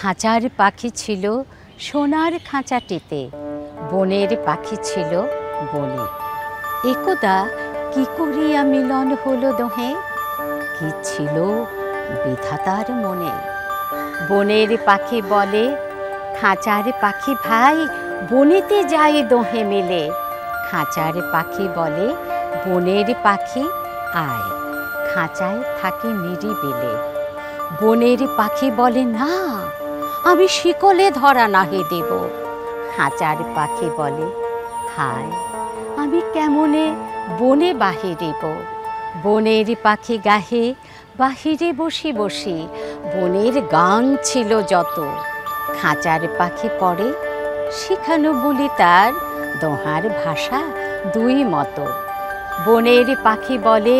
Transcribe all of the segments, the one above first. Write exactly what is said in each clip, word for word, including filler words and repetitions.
খাঁচার পাখি ছিল সোনার খাঁচাটিতে, বনের পাখি ছিল বনে। একদা কি করিয়া মিলন হলো দোহে, কি ছিল বিধাতার মনে। বনের পাখি বলে, খাঁচার পাখি ভাই, বনেতে যাই দোহে মিলে। খাঁচার পাখি বলে, বনের পাখি আয়, খাঁচায় থাকে নিরিবিলে। বনের পাখি বলে, না আমি শিকলে ধরা নাহি দেব। খাঁচার পাখি বলে, হায় আমি কেমনে বনে বাহিরিব। বনের পাখি গাহে বাহিরে বসি বসি, বনের গান ছিল যত। খাঁচার পাখি পড়ে শিখানো বলি তার, দোহার ভাষা দুই মতো। বনের পাখি বলে,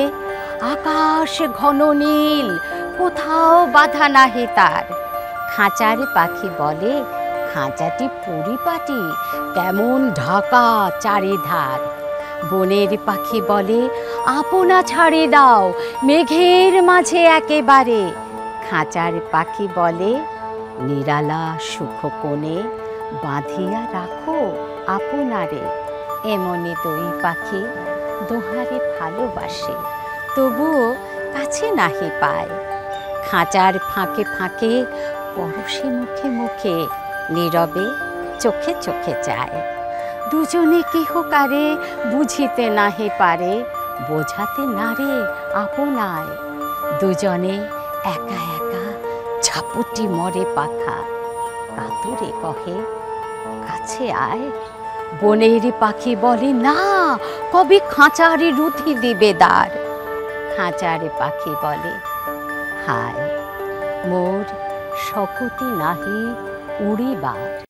আকাশ ঘন নীল, কোথাও বাধা নাহি তার। খাঁচার পাখি বলে, খাঁচাটি পরিপাটি, কেমন ঢাকা চারিধার। বনের পাখি বলে, আপনা ছাড়ে দাও মেঘের মাঝে একেবারে। খাঁচার পাখি বলে, নিরালা সুখ কোণে বাঁধিয়া রাখো আপনারে। এমনি দুই পাখি দোহারে ভালোবাসে, তবুও কাছে নাহি পায়। খাঁচার ফাঁকে ফাঁকে পরশে মুখে মুখে, নীরবে চোখে চোখে চায়। দুজনে কেহ কারে বুঝিতে নাহি পারে, বোঝাতে নারে আপনায়। দুজনে একা একা ঝাপটি মরে পাখা, কাতরে কহে কাছে আয়। বনের পাখি বলে, না কবে খাঁচারে রুথি দিবে দ্বার। খাঁচার পাখি বলে, হায় মোর শকতি নাহি উড়িবার।